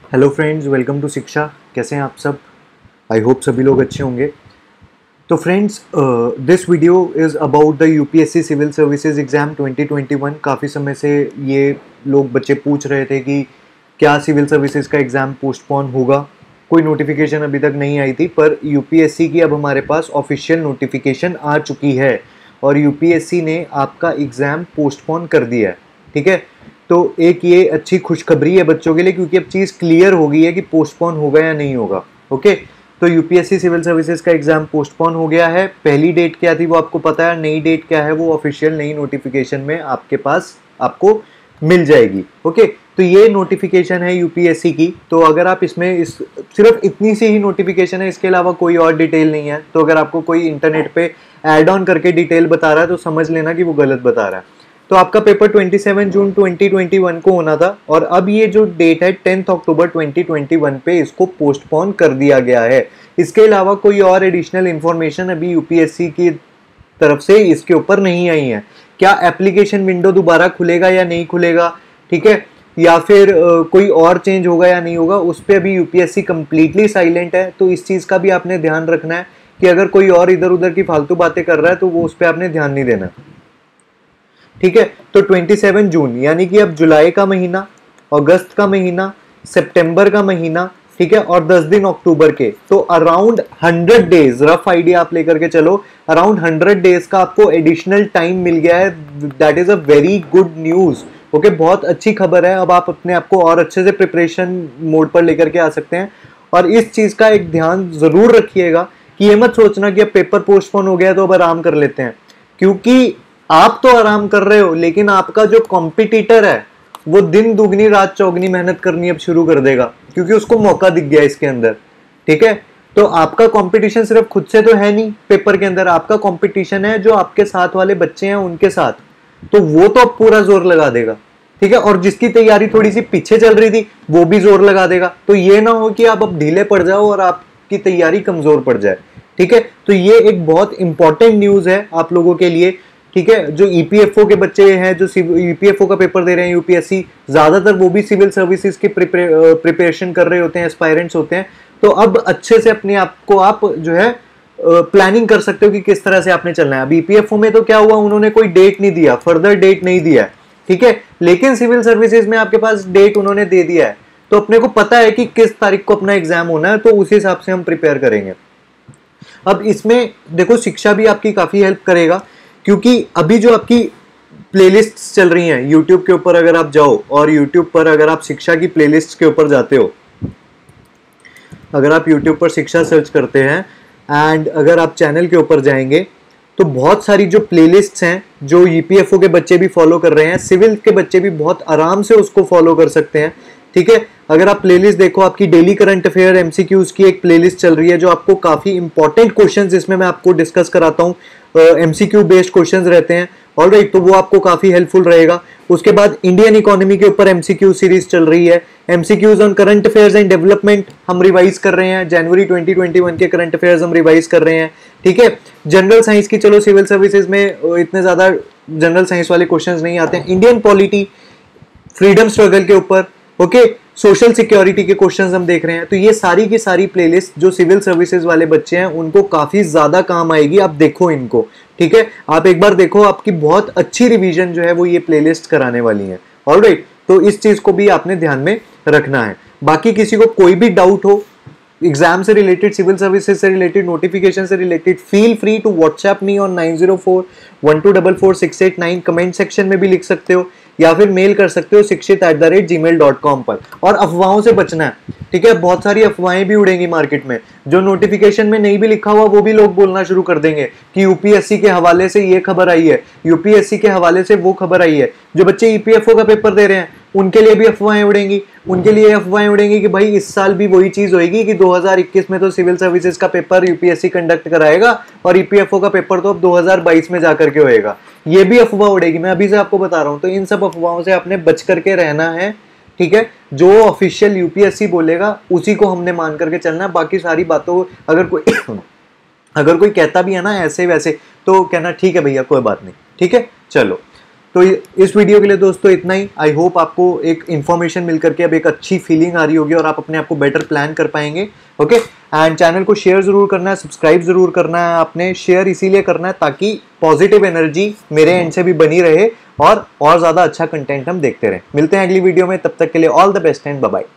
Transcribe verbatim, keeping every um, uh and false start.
Hello friends, welcome to शिक्षा। कैसे हैं आप सब? आई होप सभी लोग अच्छे होंगे। तो friends, this video is about the UPSC civil services exam twenty twenty one. काफ़ी समय से ये लोग बच्चे पूछ रहे थे कि क्या सिविल सर्विसेज का एग्ज़ाम पोस्टपोन होगा। कोई नोटिफिकेशन अभी तक नहीं आई थी, पर यूपीएससी की अब हमारे पास ऑफिशियल नोटिफिकेशन आ चुकी है और यूपीएससी ने आपका एग्ज़ाम पोस्टपोन कर दिया है। ठीक है, तो एक ये अच्छी खुशखबरी है बच्चों के लिए, क्योंकि अब चीज़ क्लियर हो गई है कि पोस्टपोन होगा या नहीं होगा। ओके, तो यूपीएससी सिविल सर्विसेज का एग्जाम पोस्टपोन हो गया है। पहली डेट क्या थी वो आपको पता है, नई डेट क्या है वो ऑफिशियल नई नोटिफिकेशन में आपके पास आपको मिल जाएगी। ओके, तो ये नोटिफिकेशन है यूपीएससी की। तो अगर आप इसमें इस सिर्फ इतनी सी ही नोटिफिकेशन है, इसके अलावा कोई और डिटेल नहीं है। तो अगर आपको कोई इंटरनेट पे ऐड ऑन करके डिटेल बता रहा है तो समझ लेना कि वो गलत बता रहा है। तो आपका पेपर सत्ताईस जून ट्वेंटी ट्वेंटी वन को होना था और अब ये जो डेट है tenth October twenty twenty one पे इसको पोस्टपोन कर दिया गया है। इसके अलावा कोई और एडिशनल इंफॉर्मेशन अभी यूपीएससी की तरफ से इसके ऊपर नहीं आई है। क्या एप्लीकेशन विंडो दोबारा खुलेगा या नहीं खुलेगा, ठीक है, या फिर uh, कोई और चेंज होगा या नहीं होगा, उस पर अभी यूपीएससी कंप्लीटली साइलेंट है। तो इस चीज़ का भी आपने ध्यान रखना है कि अगर कोई और इधर उधर की फालतू बातें कर रहा है तो वो उस पर आपने ध्यान नहीं देना। ठीक है, तो सत्ताईस जून यानी कि अब जुलाई का महीना, अगस्त का महीना, सितंबर का महीना, ठीक है, और दस दिन अक्टूबर के, तो around hundred days, rough idea आप लेकर के चलो, अराउंड हंड्रेड डेज का आपको एडिशनल टाइम मिल गया है। That is a very good news. Okay, बहुत अच्छी खबर है। अब आप अपने आप को और अच्छे से प्रिपरेशन मोड पर लेकर के आ सकते हैं। और इस चीज का एक ध्यान जरूर रखिएगा कि ये मत सोचना कि अब पेपर पोस्टपोन हो गया तो अब आराम कर लेते हैं, क्योंकि आप तो आराम कर रहे हो लेकिन आपका जो कॉम्पिटिटर है वो दिन दुगनी रात चौगनी मेहनत करनी अब शुरू कर देगा, क्योंकि उसको मौका दिख गया इसके अंदर। ठीक है, तो आपका कंपटीशन सिर्फ खुद से तो है नहीं पेपर के अंदर, आपका कंपटीशन है जो आपके साथ वाले बच्चे हैं उनके साथ, तो वो तो अब पूरा जोर लगा देगा। ठीक है, और जिसकी तैयारी थोड़ी सी पीछे चल रही थी वो भी जोर लगा देगा। तो ये ना हो कि आप अब ढीले पड़ जाओ और आपकी तैयारी कमजोर पड़ जाए। ठीक है, तो ये एक बहुत इंपॉर्टेंट न्यूज है आप लोगों के लिए। ठीक है, जो ईपीएफओ के बच्चे हैं, जो ईपीएफओ का पेपर दे रहे हैं यूपीएससी, ज्यादातर वो भी सिविल सर्विसेज की प्रिपरेशन कर रहे होते हैं, एस्पायरेंट्स होते हैं। तो अब अच्छे से अपने आप को आप जो है प्लानिंग कर सकते हो कि किस तरह से आपने चलना है। अब ईपीएफओ में तो क्या हुआ, उन्होंने कोई डेट नहीं दिया, फर्दर डेट नहीं दिया है। ठीक है, लेकिन सिविल सर्विसेज में आपके पास डेट उन्होंने दे दिया है, तो अपने को पता है कि किस तारीख को अपना एग्जाम होना है, तो उस हिसाब से हम प्रिपेयर करेंगे। अब इसमें देखो, शिक्षा भी आपकी काफी हेल्प करेगा, क्योंकि अभी जो आपकी प्लेलिस्ट चल रही हैं यूट्यूब के ऊपर, अगर आप जाओ और यूट्यूब पर अगर आप शिक्षा की प्लेलिस्ट के ऊपर जाते हो, अगर आप यूट्यूब पर शिक्षा सर्च करते हैं एंड अगर आप चैनल के ऊपर जाएंगे तो बहुत सारी जो प्लेलिस्ट्स हैं जो ईपीएफओ के बच्चे भी फॉलो कर रहे हैं, सिविल के बच्चे भी बहुत आराम से उसको फॉलो कर सकते हैं। ठीक है, अगर आप प्लेलिस्ट देखो, आपकी डेली करंट अफेयर एमसीक्यूज की एक प्लेलिस्ट चल रही है जो आपको काफी इंपॉर्टेंट क्वेश्चंस इसमें मैं आपको डिस्कस कराता हूँ, एमसीक्यू बेस्ड क्वेश्चंस रहते हैं। ऑलराइट, तो वो आपको काफी हेल्पफुल रहेगा। उसके बाद इंडियन इकोनॉमी के ऊपर एमसीक्यू सीरीज चल रही है, MCQs on current affairs and development हम रिवाइज कर रहे हैं, जनवरी ट्वेंटी ट्वेंटी वन के करंट अफेयर्स हम रिवाइज कर रहे हैं। ठीक है, जनरल साइंस की, चलो सिविल सर्विसेज में इतने ज्यादा जनरल साइंस वाले क्वेश्चंस नहीं आते हैं। इंडियन पॉलिटी, फ्रीडम स्ट्रगल के ऊपर, ओके, सोशल सिक्योरिटी के क्वेश्चंस हम देख रहे हैं। तो ये सारी की सारी प्लेलिस्ट जो सिविल सर्विसेज वाले बच्चे हैं उनको काफी ज्यादा काम आएगी। आप देखो इनको, ठीक है, आप एक बार देखो, आपकी बहुत अच्छी रिवीजन जो है वो ये प्लेलिस्ट कराने वाली है। ऑलराइट, तो इस चीज को भी आपने ध्यान में रखना है। बाकी किसी को कोई भी डाउट हो एग्जाम से रिलेटेड, सिविल सर्विसेज से रिलेटेड, नोटिफिकेशन से related, feel free to WhatsApp me on nine zero four one two double four six eight nine. Comment section में भी लिख सकते हो या फिर मेल कर सकते हो Shikshit at the rate gmail dot com पर। और अफवाहों से बचना है, ठीक है, बहुत सारी अफवाहें भी उड़ेंगी मार्केट में, जो नोटिफिकेशन में नहीं भी लिखा हुआ वो भी लोग बोलना शुरू कर देंगे कि यूपीएससी के हवाले से ये खबर आई है, यूपीएससी के हवाले से वो खबर आई है। जो बच्चे ईपीएफओ का पेपर दे रहे हैं उनके लिए भी अफवाहें उड़ेंगी, उनके लिए अफवाहें उड़ेंगी कि भाई इस साल भी वही चीज होगी कि दो हज़ार इक्कीस में तो सिविल सर्विसेज का पेपर यूपीएससी कंडक्ट कराएगा और ईपीएफओ का पेपर तो अब दो हज़ार बाईस में जाकर के होएगा। ये भी अफवाह उड़ेगी, मैं अभी से आपको बता रहा हूं। तो इन सब अफवाहों से आपने बच करके रहना है। ठीक है, जो ऑफिशियल यूपीएससी बोलेगा उसी को हमने मान करके चलना है। बाकी सारी बातों अगर कोई अगर कोई कहता भी है ना ऐसे वैसे, तो कहना ठीक है भैया कोई बात नहीं। ठीक है, चलो, तो इस वीडियो के लिए दोस्तों इतना ही। आई होप आपको एक इन्फॉर्मेशन मिल करके अब एक अच्छी फीलिंग आ रही होगी और आप अपने आप को बेटर प्लान कर पाएंगे। ओके, एंड चैनल को शेयर जरूर करना है, सब्सक्राइब जरूर करना है आपने। शेयर इसीलिए करना है ताकि पॉजिटिव एनर्जी मेरे एंड से भी बनी रहे और और ज्यादा अच्छा कंटेंट हम देखते रहे। मिलते हैं अगली वीडियो में, तब तक के लिए all the best and bye bye.